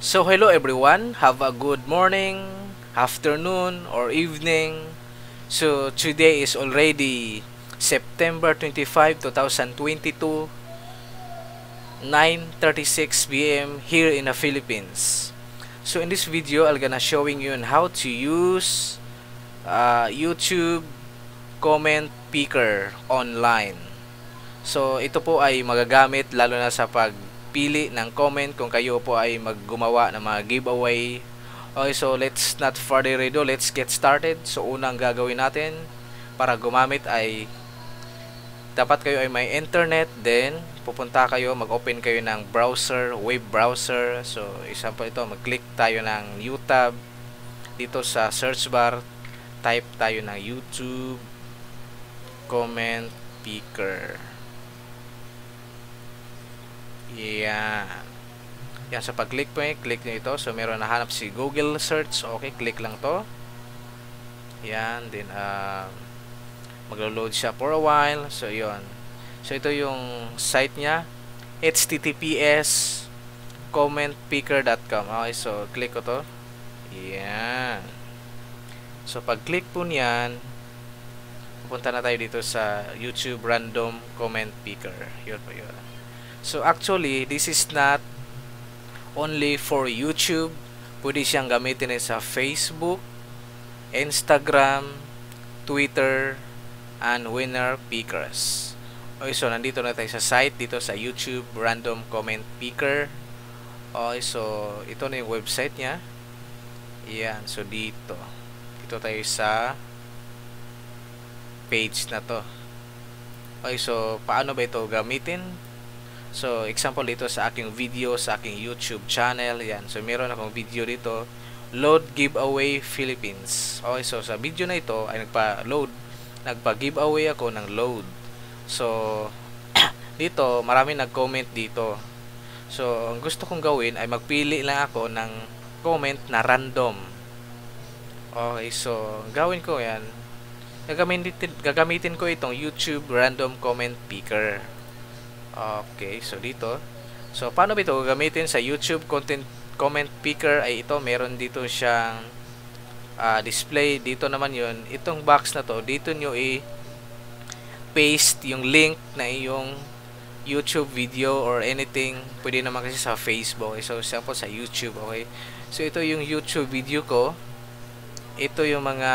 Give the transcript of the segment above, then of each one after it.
So hello everyone, have a good morning, afternoon, or evening. So today is already September 25, 2022, 9:36 p.m. here in the Philippines. So in this video, I'm gonna showing you on how to use YouTube comment picker online. So ito po ay magagamit lalo na sa pagpili ng comment kung kayo po ay maggumawa ng mga giveaway. Okay, so let's not further ado, let's get started. So unang gagawin natin para gumamit ay dapat kayo ay may internet, then pupunta kayo, mag-open kayo ng browser, web browser. So example ito, mag-click tayo ng new tab. Dito sa search bar, type tayo ng YouTube comment picker. Yan. Yan, sa pag-click po click nyo ito. So, meron nahanap si Google search. Okay, click lang to. Yan, then maglo-load siya for a while. So, yun. So, ito yung site niya. https commentpicker.com. Okay, so, click ko to. Yan. So, pag-click po niyan, pupunta na tayo dito sa YouTube random comment picker. Yun po yun. So actually, this is not only for YouTube. Pwede siyang gamitin sa Facebook, Instagram, Twitter, and winner pickers. Okay, so nandito na tayo sa site, dito sa YouTube random comment picker. Okay, so ito na yung website niya. Yan, so dito tayo sa page na to. Okay, so paano ba ito gamitin? So example dito sa aking video, sa aking YouTube channel. Yan, so meron akong video dito, Load Giveaway Philippines. Okay, so sa video na ito ay nagpa-giveaway ako ng load. So dito marami nag-comment dito. So ang gusto kong gawin ay magpili lang ako ng comment na random. Okay, so gawin ko yan, gagamitin ko itong YouTube random comment picker. Okay, so dito, so paano ba ito gagamitin sa YouTube comment picker? Ay ito, meron dito siyang display. Dito naman yun, itong box na to, dito nyo i-paste yung link na iyong YouTube video or anything. Pwede naman kasi sa Facebook. Okay, so example sa YouTube. Okay, so ito yung YouTube video ko. Ito yung mga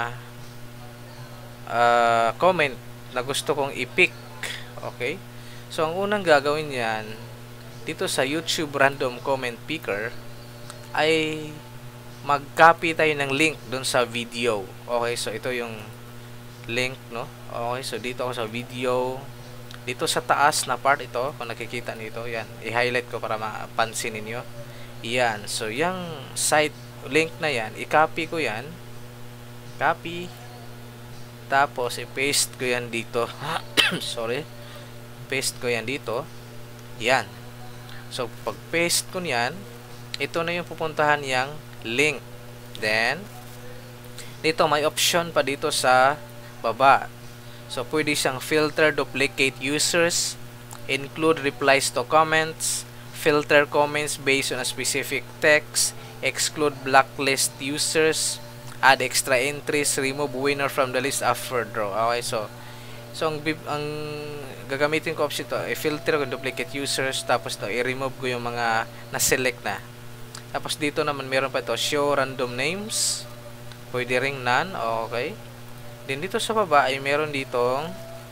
comment na gusto kong i-pick. Okay, so ang unang gagawin yan dito sa YouTube random comment picker ay mag-copy tayo ng link dun sa video. Okay, so ito yung link, no? Okay, so dito ako sa video, dito sa taas na part ito, kung nakikita nito, yan, i-highlight ko para mapansin niyo. Yan, so yung site link na yan, i-copy ko yan, copy, tapos i-paste ko yan dito. Sorry, paste ko yan dito. Yan, so pag paste ko yan, ito na yung pupuntahan yang link. Then dito may option pa dito sa baba. So pwede siyang filter duplicate users, include replies to comments, filter comments based on a specific text, exclude blacklist users, add extra entries, remove winner from the list after draw. Okay, so ang gagamitin ko option to, i-filter ko duplicate users, tapos to i-remove ko yung mga na-select na. Tapos dito naman meron pa ito, show random names, pwede ring none. Okay, then dito sa baba ay meron ditong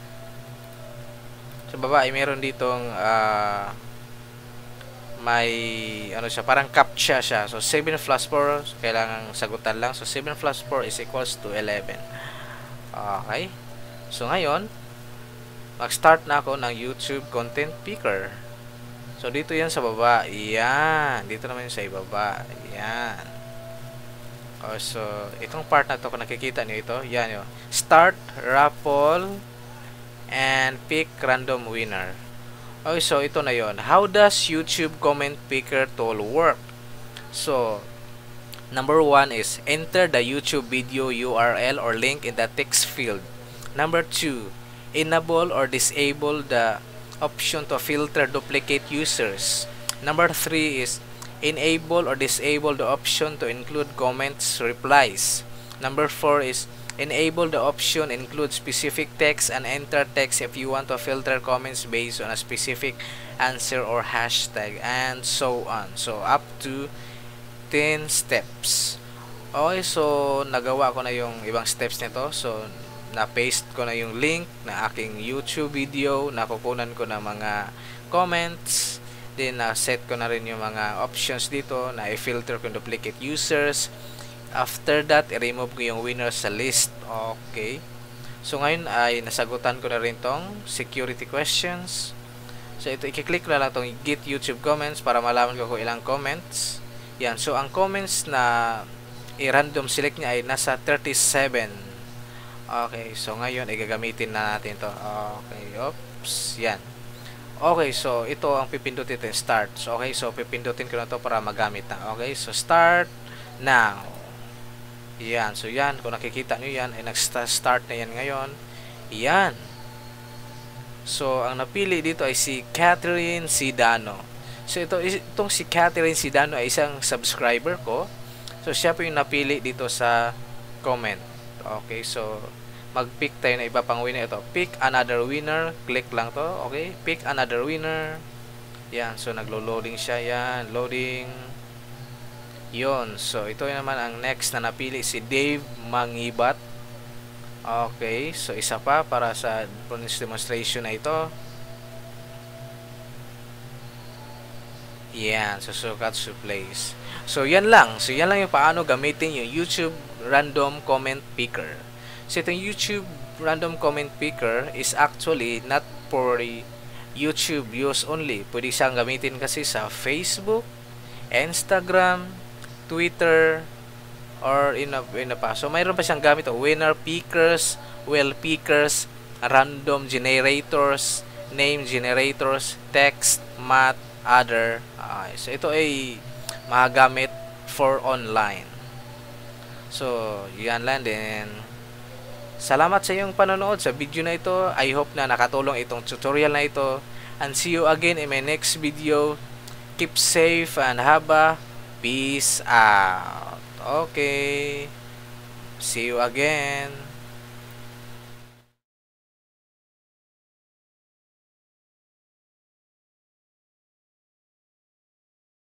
may ano siya, parang captcha siya. So 7 plus 4 kailangan sagutan lang. So 7 plus 4 is equals to 11. Okay, so ngayon mag-start na ako ng YouTube content picker. So dito yan sa baba. Yan, dito naman yung sa ibaba. Yan. So itong part na to, kung nakikita niyo ito, yan yun, start raffle and pick random winner. Okay, so ito na yon. How does YouTube comment picker tool work? So number 1 is enter the YouTube video URL or link in the text field. Number 2, enable or disable the option to filter duplicate users. Number 3 is enable or disable the option to include comments replies. Number 4 is enable the option include specific text and enter text if you want to filter comments based on a specific answer or hashtag, and so on. So up to 10 steps. Okay, so nagawa ko na yung ibang steps nito. So na-paste ko na yung link na aking YouTube video, nakukunan ko na mga comments, then na-set ko na rin yung mga options dito, na i-filter ko yung duplicate users. After that, i-remove ko yung winner sa list. Okay. So ngayon ay nasagutan ko na rin tong security questions. So ito, i-click na lang tong get YouTube comments para malaman ko kung ilang comments. Yan. So ang comments na i-random select niya ay nasa 37. Okay. So ngayon ay gagamitin na natin to. Okay. Oops. Yan. Okay. So ito ang pipindutin natin. Start. So, okay. So pipindutin ko na to para magamit na. Okay. So start now. Yan. So yan. Kung nakikita nyo yan, ay nag-start na yan ngayon. Yan. So ang napili dito ay si Catherine Sidano. So itong si Catherine Sidano ay isang subscriber ko. So siya po yung napili dito sa comment. Okay. So mag-pick tayo na iba pang winner. Ito. Pick another winner. Click lang to. Okay. Pick another winner. Yan. So naglo-loading siya. Yan. Loading. Yon. So ito naman ang next na napili, si Dave Mangibat. Okay. So isa pa para sa demonstration na ito. Yan. So Sukatsu Plays. So yan lang. So yan lang yung paano gamitin yung YouTube Random Comment Picker. So itong YouTube Random Comment Picker is actually not for YouTube use only. Pwede siyang gamitin kasi sa Facebook, Instagram, Twitter, or in pa. So mayroon pa siyang gamit, winner pickers, well pickers, random generators, name generators, text, math, other. So ito ay magamit for online. So yan lang din. Salamat sa iyong panonood sa video na ito. I hope na nakatulong itong tutorial na ito. And see you again in my next video. Keep safe and have a peace out. Okay. See you again.